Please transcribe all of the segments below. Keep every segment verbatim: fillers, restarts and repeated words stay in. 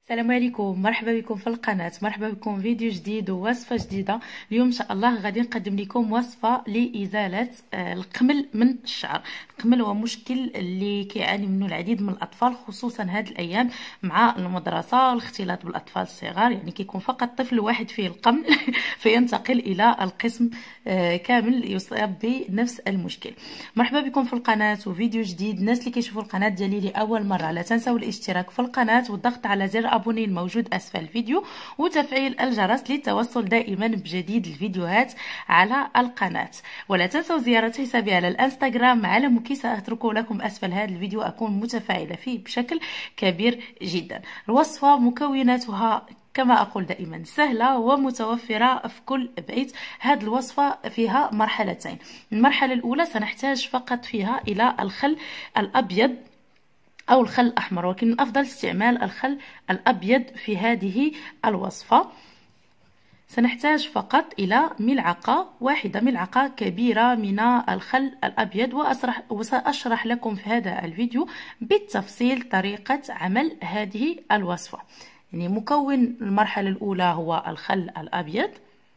السلام عليكم، مرحبا بكم في القناة، مرحبا بكم فيديو جديد ووصفة جديدة. اليوم ان شاء الله غادي نقدم لكم وصفة لإزالة القمل من الشعر. القمل هو مشكل اللي كيعاني منه العديد من الأطفال، خصوصا هذه الأيام مع المدرسة والاختلاط بالأطفال الصغار، يعني كيكون فقط طفل واحد فيه القمل فينتقل إلى القسم كامل يصاب بنفس المشكل. مرحبا بكم في القناة وفيديو جديد. الناس اللي كيشوفوا القناة ديالي لأول مرة لا تنسوا الاشتراك في القناة والضغط على زر ابوني الموجود اسفل الفيديو وتفعيل الجرس للتوصل دائما بجديد الفيديوهات على القناة. ولا تنسوا زيارة حسابي على الانستغرام على مكي، سأتركه لكم اسفل هذا الفيديو، اكون متفاعلة فيه بشكل كبير جدا. الوصفة مكوناتها كما أقول دائما سهلة ومتوفرة في كل بيت. هذه الوصفة فيها مرحلتين. المرحلة الأولى سنحتاج فقط فيها إلى الخل الأبيض أو الخل الأحمر، ولكن من أفضل استعمال الخل الأبيض في هذه الوصفة. سنحتاج فقط إلى ملعقة واحدة، ملعقة كبيرة من الخل الأبيض، وأشرح وسأشرح لكم في هذا الفيديو بالتفصيل طريقة عمل هذه الوصفة. يعني مكون المرحلة الأولى هو الخل الأبيض.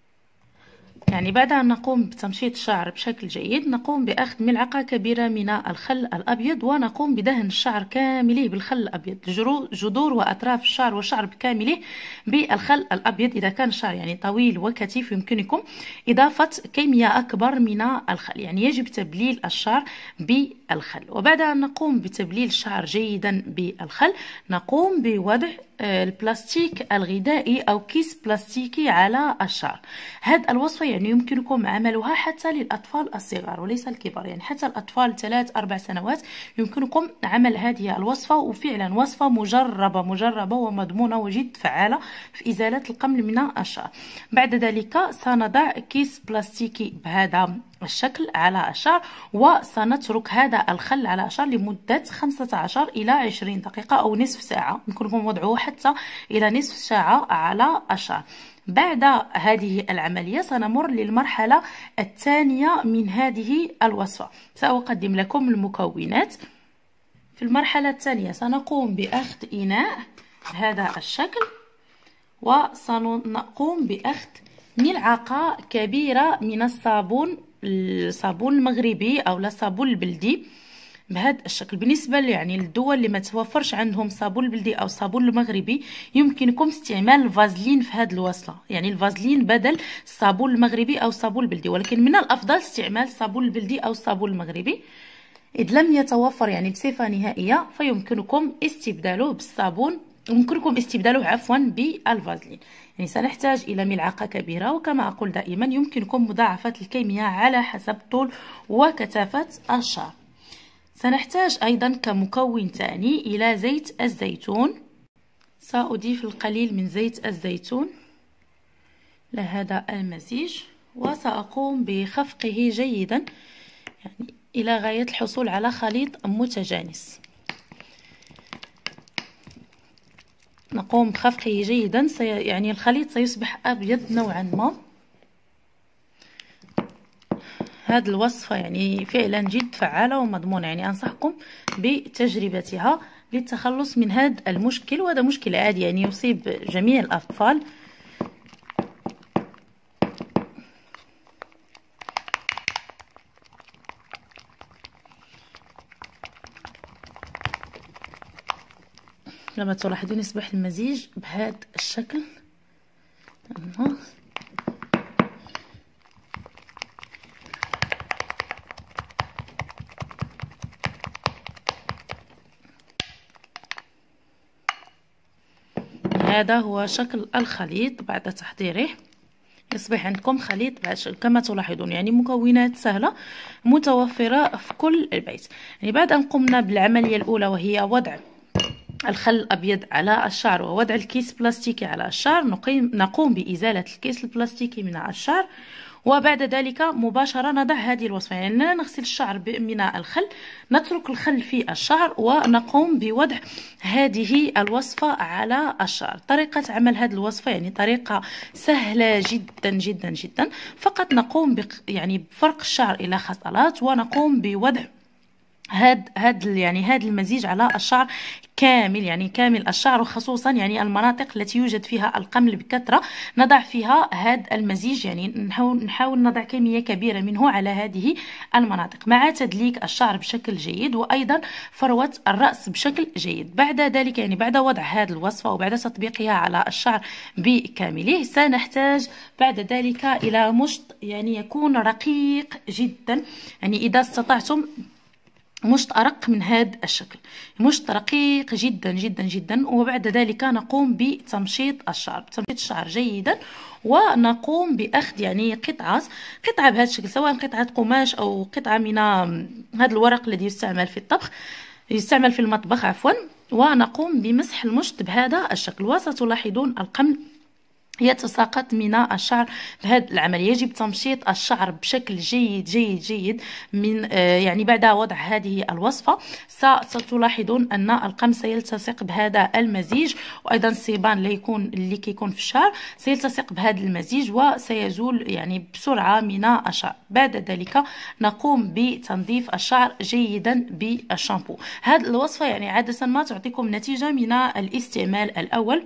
يعني بعد أن نقوم بتمشيط الشعر بشكل جيد، نقوم بأخذ ملعقة كبيرة من الخل الأبيض ونقوم بدهن الشعر كامله بالخل الأبيض، جذور وأطراف الشعر والشعر بكامله بالخل الأبيض. إذا كان الشعر يعني طويل وكثيف يمكنكم إضافة كمية أكبر من الخل، يعني يجب تبليل الشعر بالخل. وبعد أن نقوم بتبليل الشعر جيدا بالخل، نقوم بوضع البلاستيك الغذائي أو كيس بلاستيكي على الشعر. هذه الوصفة يعني يمكنكم عملها حتى للأطفال الصغار وليس الكبار، يعني حتى الأطفال ثلاث أربع سنوات يمكنكم عمل هذه الوصفة، وفعلا وصفة مجربة مجربة ومضمونة وجد فعالة في إزالة القمل من الشعر. بعد ذلك سنضع كيس بلاستيكي بهذا الشكل على الشعر، وسنترك هذا الخل على الشعر لمدة خمسة عشر إلى عشرين دقيقة أو نصف ساعة، يمكنكم وضعه حتى إلى نصف ساعة على الشعر. بعد هذه العملية سنمر للمرحلة الثانية من هذه الوصفة. سأقدم لكم المكونات. في المرحلة الثانية سنقوم بأخذ إناء بهذا الشكل، وسنقوم بأخذ ملعقة كبيرة من الصابون الصابون المغربي أو الصابون البلدي بهذا الشكل. بالنسبة يعني للدول اللي ما توفرش عندهم الصابون البلدي أو الصابون المغربي، يمكنكم استعمال الفازلين في هذه الوصفة، يعني الفازلين بدل الصابون المغربي أو الصابون البلدي، ولكن من الأفضل استعمال الصابون البلدي أو الصابون المغربي. إذ لم يتوفر يعني بصفة نهائية فيمكنكم استبداله بالصابون يمكنكم استبداله عفوا بالفازلين. يعني سنحتاج إلى ملعقة كبيرة، وكما أقول دائما يمكنكم مضاعفة الكمية على حسب طول وكثافة الشعر. سنحتاج أيضا كمكون ثاني إلى زيت الزيتون. سأضيف القليل من زيت الزيتون لهذا المزيج، وسأقوم بخفقه جيدا يعني إلى غاية الحصول على خليط متجانس. نقوم بخفقه جيدا، سي يعني الخليط سيصبح أبيض نوعا ما. هذه الوصفة يعني فعلا جد فعالة ومضمونة، يعني أنصحكم بتجربتها للتخلص من هذا المشكل، وهذا مشكل عادي يعني يصيب جميع الأطفال. لما تلاحظون يصبح المزيج بهذا الشكل. هذا هو شكل الخليط بعد تحضيره. يصبح عندكم خليط كما تلاحظون، يعني مكونات سهلة متوفرة في كل البيت. يعني بعد أن قمنا بالعملية الأولى وهي وضع الخل الأبيض على الشعر ووضع الكيس بلاستيكي على الشعر، نقيم نقوم بإزالة الكيس البلاستيكي من الشعر، وبعد ذلك مباشرة نضع هذه الوصفة. يعني لا نغسل الشعر من الخل، نترك الخل في الشعر ونقوم بوضع هذه الوصفة على الشعر. طريقة عمل هذه الوصفة يعني طريقة سهلة جدا جدا جدا. فقط نقوم يعني بفرق الشعر إلى خصلات، ونقوم بوضع هاد هاد يعني هاد المزيج على الشعر كامل، يعني كامل الشعر، وخصوصا يعني المناطق التي يوجد فيها القمل بكثرة نضع فيها هاد المزيج، يعني نحاول نحاول نضع كمية كبيرة منه على هذه المناطق مع تدليك الشعر بشكل جيد، وأيضا فروة الرأس بشكل جيد. بعد ذلك يعني بعد وضع هذه الوصفة وبعد تطبيقها على الشعر بكامله سنحتاج بعد ذلك إلى مشط يعني يكون رقيق جدا، يعني إذا استطعتم مشط أرق من هذا الشكل، مشط رقيق جدا جدا جدا. وبعد ذلك نقوم بتمشيط الشعر، تمشيط الشعر جيدا، ونقوم بأخذ يعني قطعة قطعة بهذا الشكل، سواء قطعة قماش أو قطعة من هذا الورق الذي يستعمل في الطبخ، يستعمل في المطبخ عفوا، ونقوم بمسح المشط بهذا الشكل. وستلاحظون القمل يتساقط من الشعر بهذا العمل. يجب تمشيط الشعر بشكل جيد جيد جيد من آه يعني بعد وضع هذه الوصفة ستلاحظون أن القمل سيلتصق بهذا المزيج، وأيضا السيبان اللي يكون اللي كيكون في الشعر سيلتصق بهذا المزيج وسيزول يعني بسرعة من الشعر. بعد ذلك نقوم بتنظيف الشعر جيدا بالشامبو. هذه الوصفة يعني عادة ما تعطيكم نتيجة من الاستعمال الأول،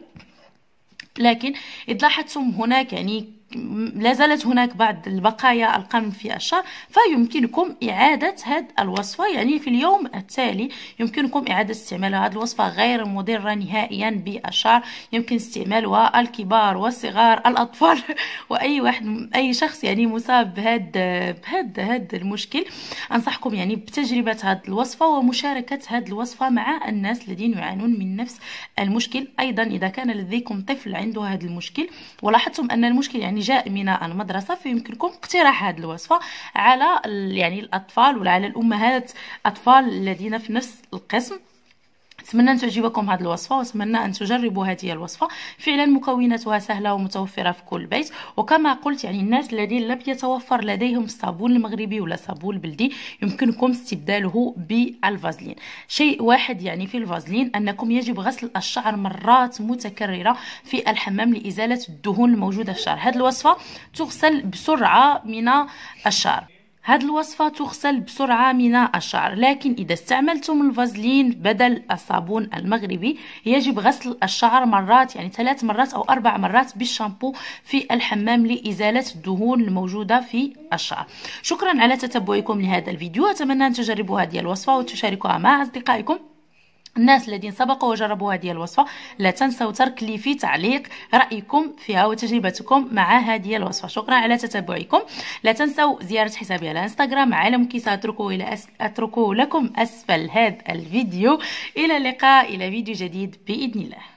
لكن إذا لاحظتم هناك يعني لا زالت هناك بعض البقايا القمل في الشعر، فيمكنكم إعادة هذه الوصفة يعني في اليوم التالي يمكنكم إعادة استعمالها. هذه الوصفة غير مضرة نهائيا بالشعر، يمكن استعمالها الكبار والصغار الأطفال وأي واحد أي شخص يعني مصاب بهذا بهذا هذا المشكل. أنصحكم يعني بتجربة هذه الوصفة ومشاركة هذه الوصفة مع الناس الذين يعانون من نفس المشكل. أيضا إذا كان لديكم طفل عنده هذا المشكل ولاحظتم أن المشكل يعني جاء من المدرسة، فيمكنكم اقتراح هذه الوصفة على يعني الأطفال ولا على الأمهات أطفال الذين في نفس القسم. أتمنى أن تعجبكم هذه الوصفة، وأتمنى أن تجربوا هذه الوصفة. فعلا مكوناتها سهلة ومتوفرة في كل بيت، وكما قلت يعني الناس الذين لم يتوفر لديهم الصابون المغربي ولا الصابون البلدي يمكنكم استبداله بالفازلين. شيء واحد يعني في الفازلين أنكم يجب غسل الشعر مرات متكررة في الحمام لإزالة الدهون الموجودة في الشعر. هذه الوصفة تغسل بسرعة من الشعر هذه الوصفة تغسل بسرعة من الشعر، لكن إذا استعملتم الفازلين بدل الصابون المغربي يجب غسل الشعر مرات، يعني ثلاث مرات أو أربع مرات بالشامبو في الحمام لإزالة الدهون الموجودة في الشعر. شكرا على تتبعكم لهذا الفيديو، أتمنى أن تجربوا هذه الوصفة وتشاركوها مع أصدقائكم. الناس الذين سبقوا وجربوا هذه الوصفة لا تنسوا ترك لي في تعليق رأيكم فيها وتجربتكم مع هذه الوصفة. شكرا على تتبعكم. لا تنسوا زيارة حسابي على انستغرام عالم كي سأتركه إلى أس... أتركه لكم أسفل هذا الفيديو. إلى اللقاء، إلى فيديو جديد بإذن الله.